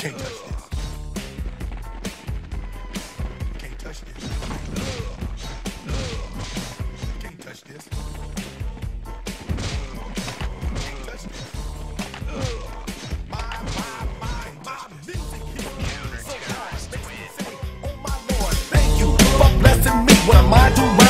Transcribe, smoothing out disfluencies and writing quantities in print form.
can't touch this. Can't touch this. Can't touch this. Can't touch this. My music is so hard. Makes me say, oh my Lord, thank you for blessing me when I'm mind to